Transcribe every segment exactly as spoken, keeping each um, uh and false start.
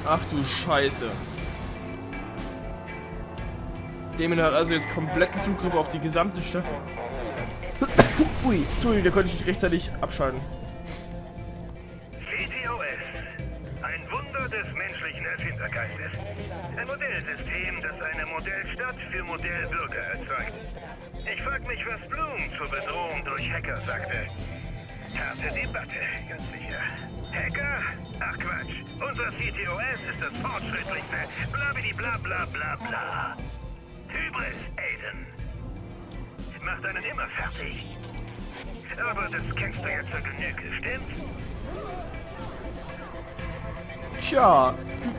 Ach du Scheiße. Damon hat also jetzt kompletten Zugriff auf die gesamte Stadt. Ui, sorry, da konnte ich nicht rechtzeitig abschalten. C T O S. Ein Wunder des menschlichen Erfindergeistes. Ein Modellsystem, das eine Modellstadt für Modellbürger erzeugt. Ich frag mich, was Bloom zur Bedrohung durch Hacker sagte. Harte Debatte, ganz sicher. Hacker? Ach Quatsch. Unser C T O S ist das fortschrittlichste. Blabidi bla bla bla bla. Hybris, Aiden. Macht einen immer fertig. Aber das kennst du jetzt zur Genüge, stimmt's? Tja.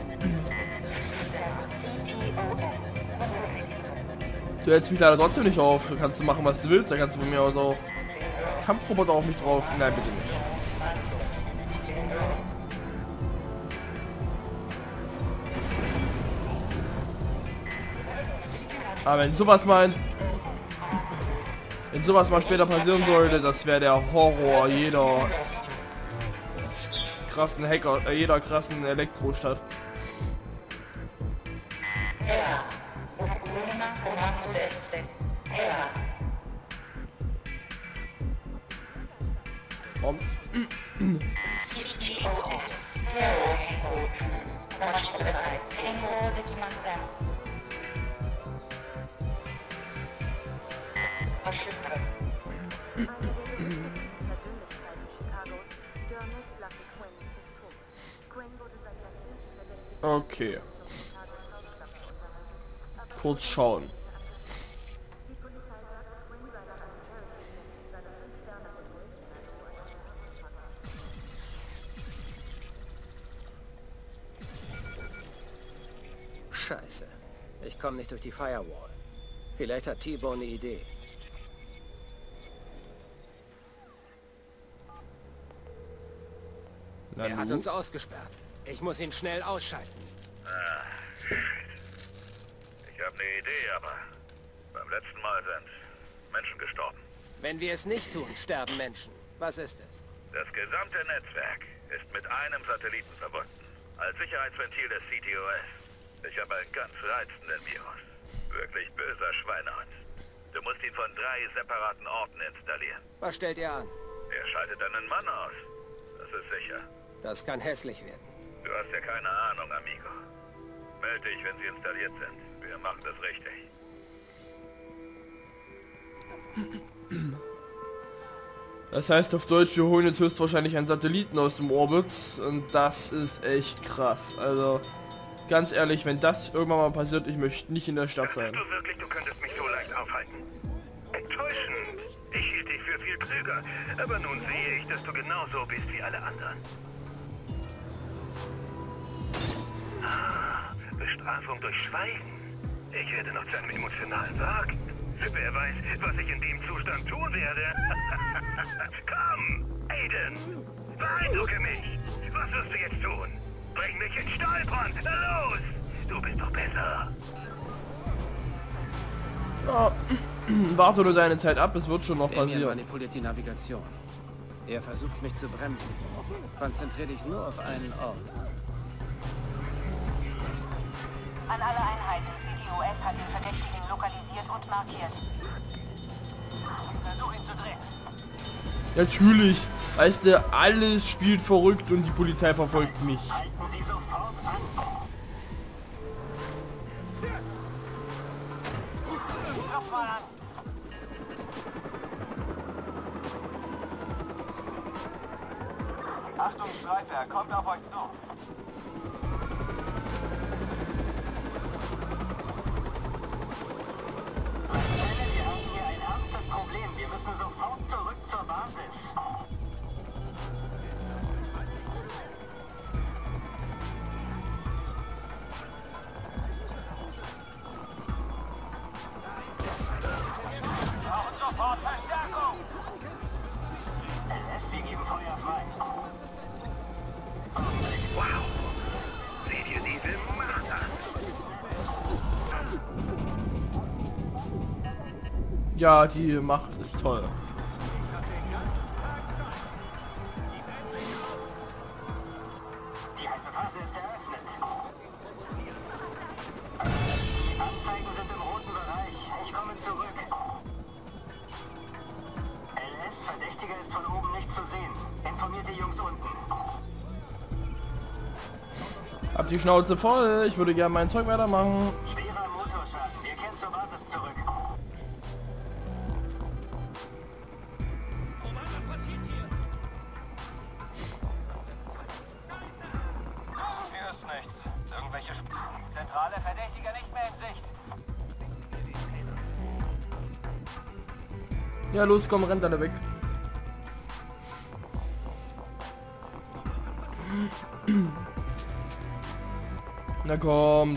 Du hältst mich leider trotzdem nicht auf. Du kannst du machen, was du willst. Da kannst du von mir aus auch Kampfroboter auf mich drauf. Nein, bitte nicht. Aber wenn sowas mal... Wenn sowas mal später passieren sollte, das wäre der Horror jeder krassen Hacker, äh, jeder krassen Elektrostadt. Um. Okay. Kurz schauen. Scheiße. Ich komme nicht durch die Firewall. Vielleicht hat T-Bone eine Idee. Na, Er hat nu? uns ausgesperrt. Ich muss ihn schnell ausschalten. Ah, shit. Ich habe eine Idee, aber beim letzten Mal sind Menschen gestorben. Wenn wir es nicht tun, sterben Menschen. Was ist es? Das gesamte Netzwerk ist mit einem Satelliten verbunden. Als Sicherheitsventil des C T O S. Ich habe einen ganz reizenden Virus. Wirklich böser Schweinehund. Du musst ihn von drei separaten Orten installieren. Was stellt ihr an? Er schaltet einen Mann aus. Das ist sicher. Das kann hässlich werden. Du hast ja keine Ahnung, Amigo. Meld dich, wenn sie installiert sind. Wir machen das richtig. Das heißt auf Deutsch, wir holen jetzt höchstwahrscheinlich einen Satelliten aus dem Orbit. Und das ist echt krass. Also, ganz ehrlich, wenn das irgendwann mal passiert, ich möchte nicht in der Stadt sein. Dachtest du wirklich, du könntest mich so leicht aufhalten? Enttäuschend. Ich hielt dich für viel klüger. Aber nun sehe ich, dass du genauso bist wie alle anderen. Ah, Bestrafung durch Schweigen. Ich werde noch zu einem emotionalen Wrack. Wer weiß, was ich in dem Zustand tun werde. Komm, Aiden, beeindrucke mich. Was wirst du jetzt tun? Bring mich in Stahlbrand. Los! Du bist doch besser. Ja, warte nur deine Zeit ab, es wird schon noch Damien passieren. manipuliert die Navigation. Er versucht mich zu bremsen. Konzentriere dich nur auf einen Ort. An alle Einheiten. C T O S hat den Verdächtigen lokalisiert und markiert. Versuch ihn zu drehen. Natürlich, weißt du, alles spielt verrückt und die Polizei verfolgt mich. Halten Sie sofort an. Klopf mal an. Achtung, Streifer, kommt auf euch zu. Wir haben hier ein ernstes Problem. Wir müssen sofort zurück zur Basis. Brauchen sofort Verstärkung. L S, wir geben Feuer frei. Wow. Seht ihr diese Macht an? Ja, die Macht ist toll. Die heiße Phase ist eröffnet. Hab die Schnauze voll. Ich würde gerne mein Zeug weitermachen. Schwerer Motorschaden. Wir kehren zur Basis zurück. Hier ist nichts. Irgendwelche Sp Zentrale Verdächtiger nicht mehr in Sicht. Ja, los, komm, rennt alle weg. Na kommt.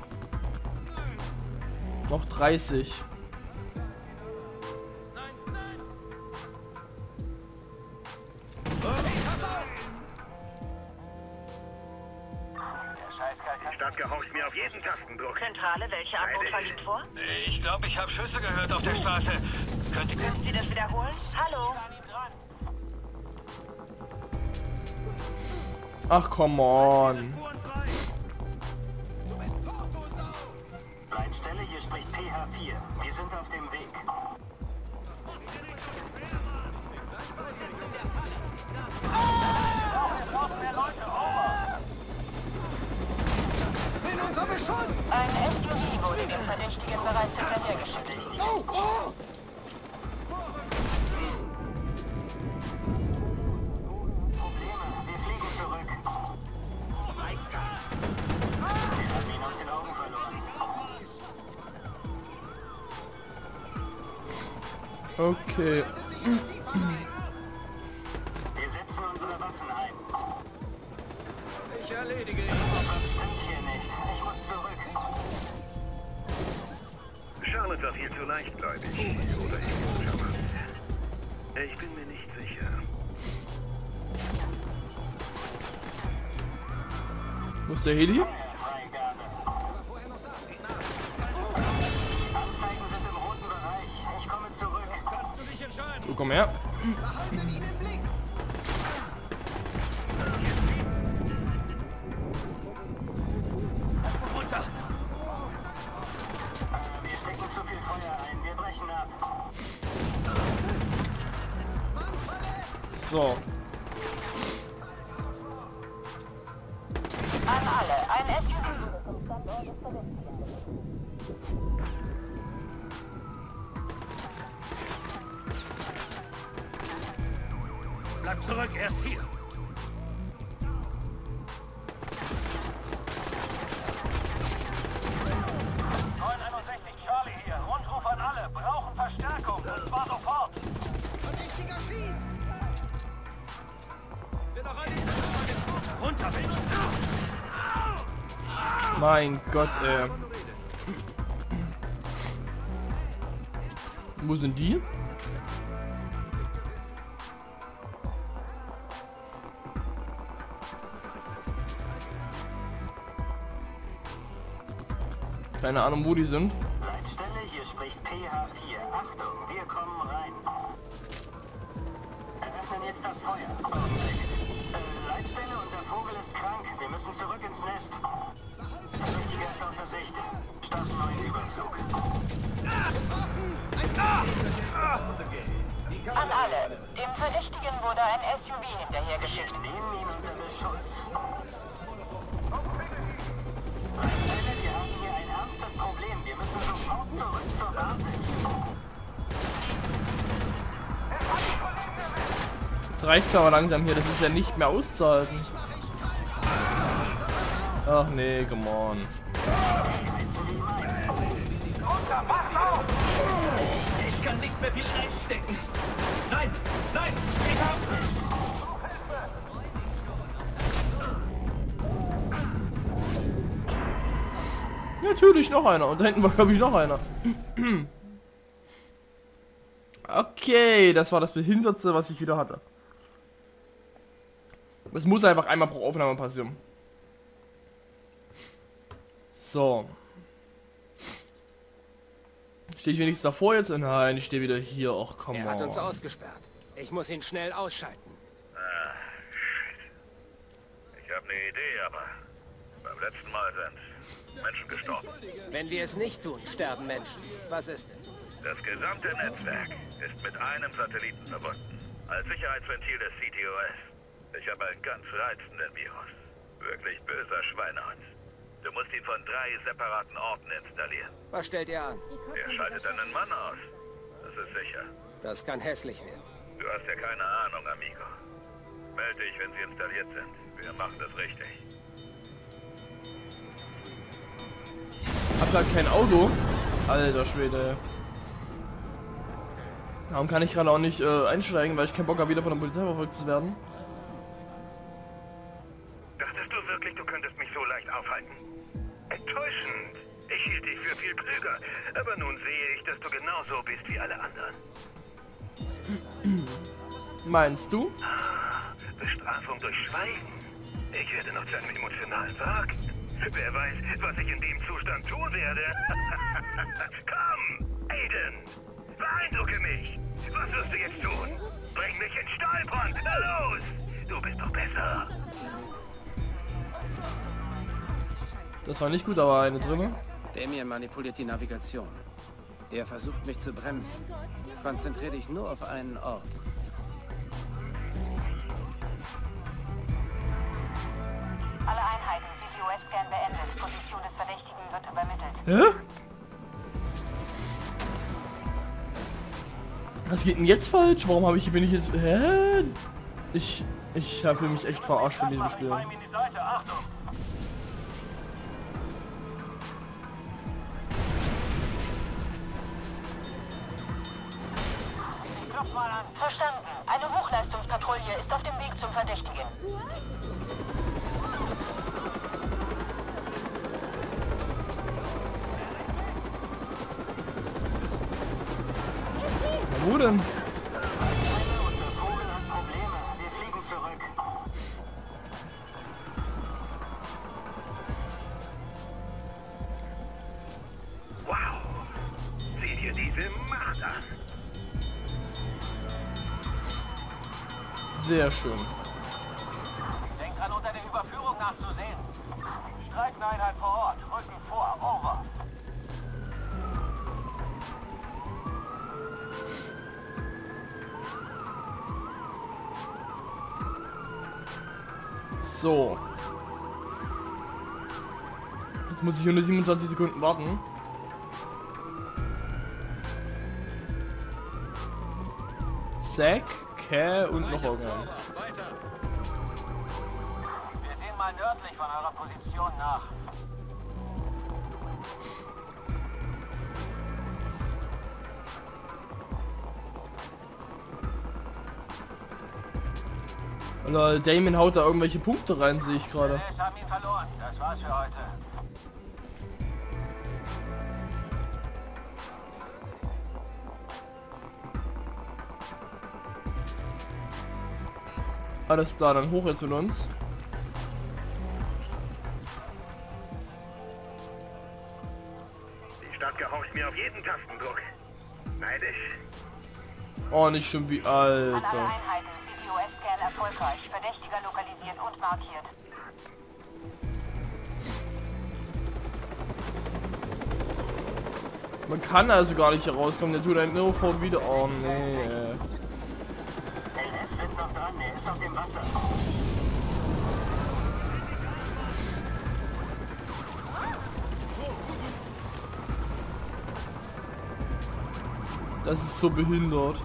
Noch dreißig. Die Stadt gehorcht mir auf jeden Tastendruck. Zentrale, welche Art Notfall liegt vor? Ich glaube, ich habe Schüsse gehört auf der Straße. Könnte... Können Sie das wiederholen? Hallo? Ach, come on. Leitstelle, hier spricht P H vier. Wir sind auf dem Weg. Ein S U V wurde dem Verdächtigen bereits hinterhergeschickt. Oh, oh! Probleme. Wir fliegen zurück. Wir haben ihn aus den Augen verloren. Okay. Wir setzen unsere Waffen ein. Ich erledige ihn. Das stimmt hier nicht. Ich muss zurück. Charlotte war viel zu leichtgläubig. Oder ich bin charmant. Ich bin mir nicht sicher. Wo ist der Heli? Freigabe. Anzeigen sind im roten Bereich. Ich komme zurück. So, komm her. Wir stecken zu viel Feuer ein. Wir brechen ab. So. An alle, ein S U V wurde vom Standort des Verdächtigen. Bleib zurück, er ist hier. neun einundsechzig Charlie hier. Rundruf an alle. Brauchen Verstärkung. Und zwar sofort. Verdächtiger schießt. Runter, Mensch. Mein Gott, ey. Wo sind die? Keine Ahnung, wo die sind. Leitstelle, hier spricht P H vier. Achtung, wir kommen rein. Eröffnen jetzt das Feuer. Augenblick. Äh, Leitstelle, unser Vogel ist krank. Wir müssen zurück ins Nest. Verdächtiger ist außer Sicht. Starten neuen Überflug. An alle, dem Verdächtigen wurde ein S U V hinterhergeschickt. Wir nehmen ihn unter Beschuss. Leitstelle, wir haben hier ein ernstes Problem. Wir müssen sofort zurück zur Basis. Jetzt reicht's aber langsam hier, das ist ja nicht mehr auszuhalten. Ach nee, come on. Ich kann nicht mehr viel reinstecken. Nein, nein, ich hab... Natürlich noch einer. Und da hinten war, glaube ich, noch einer. Okay, das war das Behindertste, was ich wieder hatte. Das muss einfach einmal pro Aufnahme passieren. So. Stehe ich wenigstens davor jetzt? Nein, ich stehe wieder hier. Ach, komm Er mal. hat uns ausgesperrt. Ich muss ihn schnell ausschalten. Ah, shit. Ich habe eine Idee, aber beim letzten Mal sind Menschen gestorben. Wenn wir es nicht tun, sterben Menschen. Was ist es? Das gesamte Netzwerk ist mit einem Satelliten verbunden. Als Sicherheitsventil des C T O S. Ich habe einen ganz reizenden Virus. Wirklich böser Schweinehund. an drei separaten Orten installieren. Was stellt ihr an? Er schaltet einen Mann aus. Das ist sicher. Das kann hässlich werden. Du hast ja keine Ahnung, Amigo. Melde dich, wenn sie installiert sind. Wir machen das richtig. Hab grad kein Auto. Alter Schwede. Darum kann ich gerade auch nicht äh, einsteigen, weil ich keinen Bock habe, wieder von der Polizei verfolgt zu werden. Dachtest du wirklich, du könntest mich so leicht aufhalten? Enttäuschend. Ich hielt dich für viel klüger. Aber nun sehe ich, dass du genauso bist wie alle anderen. Meinst du? Bestrafung durch Schweigen. Ich werde noch zu einem emotionalen Tag. Wer weiß, was ich in dem Zustand tun werde. Komm, Aiden. Beeindrucke mich. Was wirst du jetzt tun? Bring mich in Stahlbrand. Na los. Du bist doch besser. Das war nicht gut, aber eine drinne. Damien manipuliert die Navigation. Er versucht mich zu bremsen. Konzentriere dich nur auf einen Ort. Alle Einheiten, C T O S-Scan beendet. Position des Verdächtigen wird übermittelt. Hä? Was geht denn jetzt falsch? Warum habe ich bin ich jetzt... Hä? Ich... Ich fühle mich echt verarscht von diesem Spiel. in die Seite, Achtung! Klopf mal an. Verstanden. Eine Hochleistungspatrouille ist auf dem Weg zum Verdächtigen. Na, wo denn? Unser Vogel hat Probleme. Wir fliegen zurück. Wow. Sieh dir diese Macht an. Sehr schön. Denk dran, unter der Überführung nachzusehen. Streifeneinheit vor Ort. Rücken vor. Over. So. Jetzt muss ich nur siebenundzwanzig Sekunden warten. Zack, Kä und noch irgendwann. Wir sehen mal nördlich von eurer Position nach. Lol, Damien haut da irgendwelche Punkte rein, sehe ich gerade. Wir haben ihn verloren. Das war's für heute. Alles klar, dann hoch jetzt mit uns. Die Stadt gehorcht mir auf jeden Tastendruck. Neidisch. Oh, nicht schon wie An alle Alter. Einheiten, C T O S-Scan erfolgreich. Verdächtiger lokalisiert und markiert. Man kann also gar nicht herauskommen, der tut einen nur vor wieder. Oh nee. L S wird noch dran. Er ist auf dem Wasser. Das ist so behindert.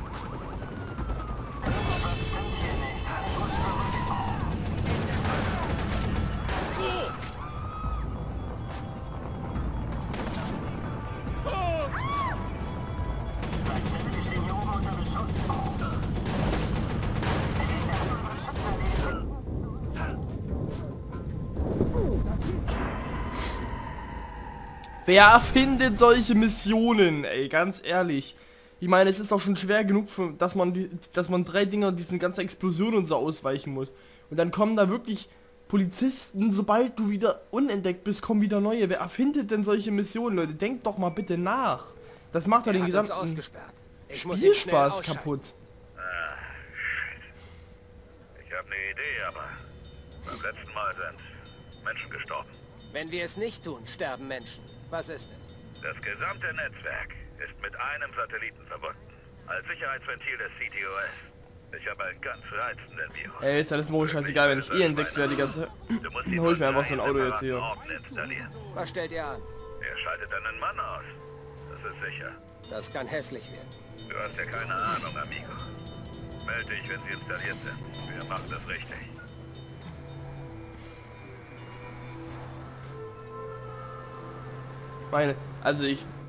Wer erfindet solche Missionen, ey, ganz ehrlich. Ich meine, es ist doch schon schwer genug, für, dass man die, dass man drei Dinger diesen ganzen Explosionen und so ausweichen muss. Und dann kommen da wirklich Polizisten, sobald du wieder unentdeckt bist, kommen wieder neue. Wer erfindet denn solche Missionen, Leute? Denkt doch mal bitte nach. Das macht ja den gesamten Ich muss ihn schnell Spielspaß ausschalten. kaputt. Ah, shit. Ich habe eine Idee, aber beim letzten Mal sind Menschen gestorben. Wenn wir es nicht tun, sterben Menschen. Was ist es? Das gesamte Netzwerk ist mit einem Satelliten verbunden. Als Sicherheitsventil des C T O S. Ich habe einen ganz reizenden Virus. Ey, ist alles wohl scheißegal, wenn ich eh entdeckt werde die ganze... Du musst Dann ihn hol ich mir von einfach so ein drei Auto jetzt hier. separaten Orten installieren. Was stellt ihr an? Er schaltet einen Mann aus. Das ist sicher. Das kann hässlich werden. Du hast ja keine Ahnung, Amigo. Melde dich, wenn sie installiert sind. Wir machen das richtig. Meine, also ich